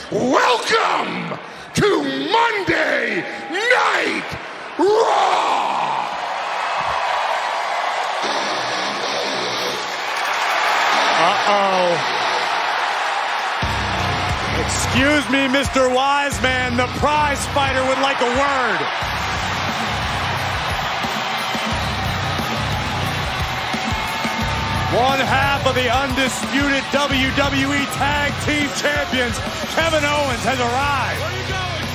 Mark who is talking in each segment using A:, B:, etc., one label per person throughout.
A: welcome to Monday Night Raw!
B: Uh-oh. Excuse me, Mr. Wiseman, the prize fighter would like a word. One half of the undisputed WWE Tag Team Champions, Kevin Owens, has arrived.
C: Where you going,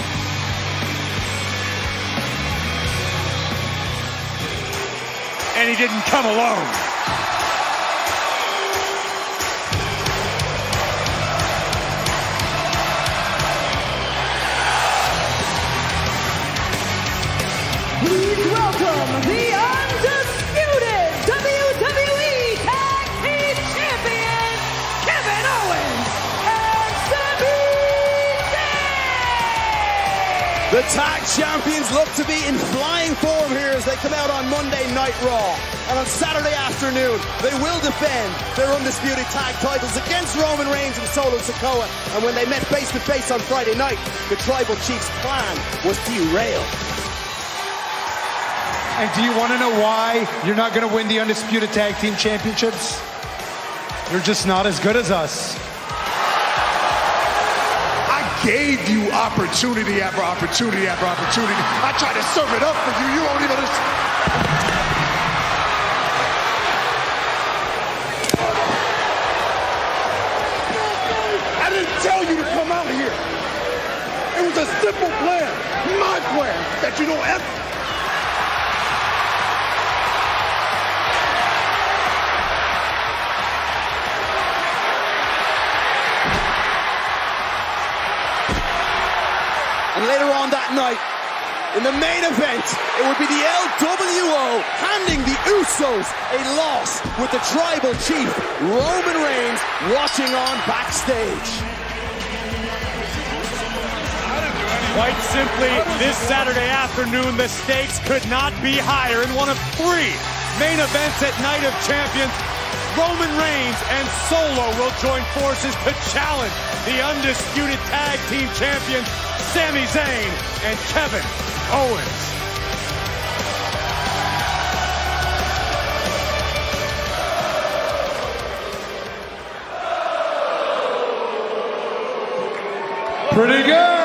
C: Bo?
B: And he didn't come alone.
D: Please welcome the undisputed WWE Tag Team Champions, Kevin Owens and Sami Zayn!
E: The tag champions look to be in flying form here as they come out on Monday Night Raw. And on Saturday afternoon, they will defend their undisputed tag titles against Roman Reigns and Solo Sikoa. And when they met face-to-face on Friday night, the Tribal Chief's plan was derailed.
F: And do you want to know why you're not going to win the Undisputed Tag Team Championships? You're just not as good as us.
A: I gave you opportunity after opportunity after opportunity. I tried to serve it up for you. You won't even listen. I didn't tell you to come out of here. It was a simple plan. My plan that you don't ever.
E: And later on that night, in the main event, it would be the LWO handing the Usos a loss with the Tribal Chief, Roman Reigns, watching on backstage.
B: Quite simply, this Saturday afternoon, the stakes could not be higher. In one of 3 main events at Night of Champions, Roman Reigns and Solo will join forces to challenge the undisputed tag team champions, Sami Zayn and Kevin Owens.
F: Pretty good.